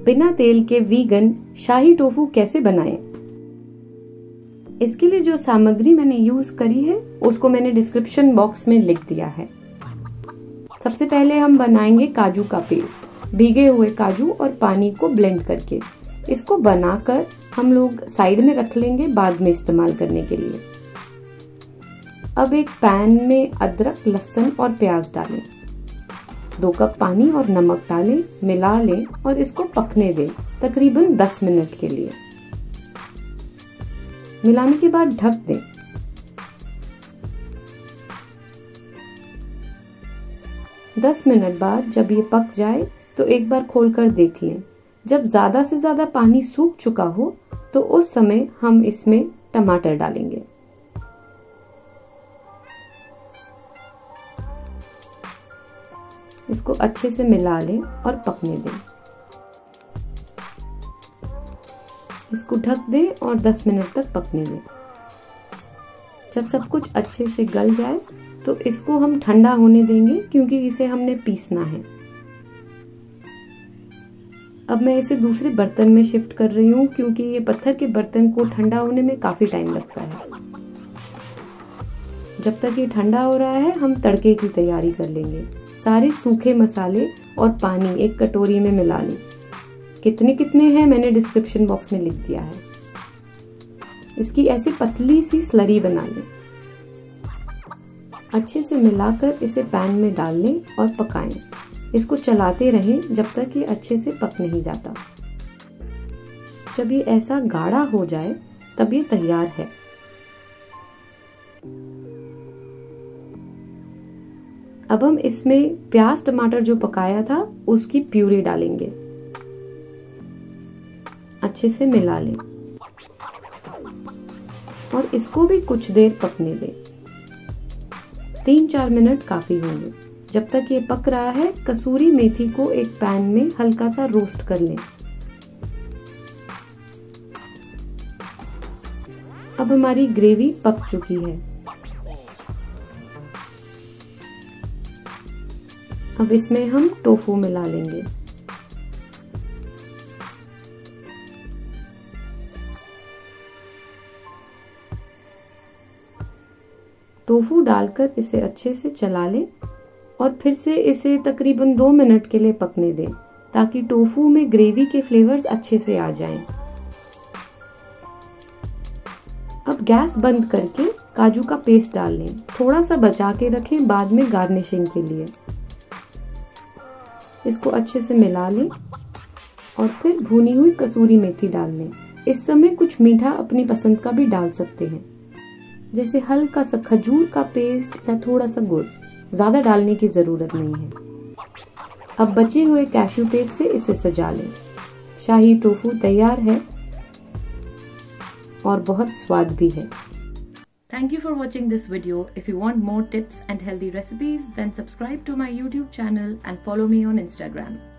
बिना तेल के वीगन शाही टोफू कैसे बनाएं। इसके लिए जो सामग्री मैंने यूज करी है उसको मैंने डिस्क्रिप्शन बॉक्स में लिख दिया है। सबसे पहले हम बनाएंगे काजू का पेस्ट, भीगे हुए काजू और पानी को ब्लेंड करके। इसको बनाकर हम लोग साइड में रख लेंगे बाद में इस्तेमाल करने के लिए। अब एक पैन में अदरक, लहसुन और प्याज डालें। 2 कप पानी और नमक डालें, मिला लें और इसको पकने दें तकरीबन 10 मिनट के लिए। मिलाने के बाद ढक दें। दस मिनट बाद जब ये पक जाए तो एक बार खोलकर देख लें। जब ज्यादा से ज्यादा पानी सूख चुका हो तो उस समय हम इसमें टमाटर डालेंगे। इसको अच्छे से मिला लें और पकने दें। इसको ढक दें और 10 मिनट तक पकने दें। जब सब कुछ अच्छे से गल जाए तो इसको हम ठंडा होने देंगे क्योंकि इसे हमने पीसना है। अब मैं इसे दूसरे बर्तन में शिफ्ट कर रही हूँ क्योंकि ये पत्थर के बर्तन को ठंडा होने में काफी टाइम लगता है। जब तक ये ठंडा हो रहा है हम तड़के की तैयारी कर लेंगे। सारे सूखे मसाले और पानी एक कटोरी में मिला लें। कितने कितने हैं मैंने डिस्क्रिप्शन बॉक्स में लिख दिया है। इसकी ऐसी पतली सी स्लरी बना लें। अच्छे से मिलाकर इसे पैन में डाल लें और पकाएं। इसको चलाते रहें जब तक ये अच्छे से पक नहीं जाता। जब ये ऐसा गाढ़ा हो जाए तब ये तैयार है। अब हम इसमें प्याज टमाटर जो पकाया था उसकी प्यूरी डालेंगे। अच्छे से मिला लें और इसको भी कुछ देर पकने दें। 3-4 मिनट काफी होंगे। जब तक ये पक रहा है कसूरी मेथी को एक पैन में हल्का सा रोस्ट कर लें। अब हमारी ग्रेवी पक चुकी है। अब इसमें हम टोफू मिला लेंगे। टोफू डालकर इसे अच्छे से चला लें और फिर से इसे तकरीबन 2 मिनट के लिए पकने दें ताकि टोफू में ग्रेवी के फ्लेवर्स अच्छे से आ जाएं। अब गैस बंद करके काजू का पेस्ट डाल लें। थोड़ा सा बचा के रखें बाद में गार्निशिंग के लिए। इसको अच्छे से मिला लें और फिर भुनी हुई कसूरी मेथी डाल लें। इस समय कुछ मीठा अपनी पसंद का भी डाल सकते हैं, जैसे हल्का सा खजूर का पेस्ट या थोड़ा सा गुड़। ज्यादा डालने की जरूरत नहीं है। अब बचे हुए कैश्यू पेस्ट से इसे सजा लें। शाही टोफू तैयार है और बहुत स्वाद भी है। Thank you for watching this video. If you want more tips and healthy recipes, then subscribe to my YouTube channel and follow me on Instagram.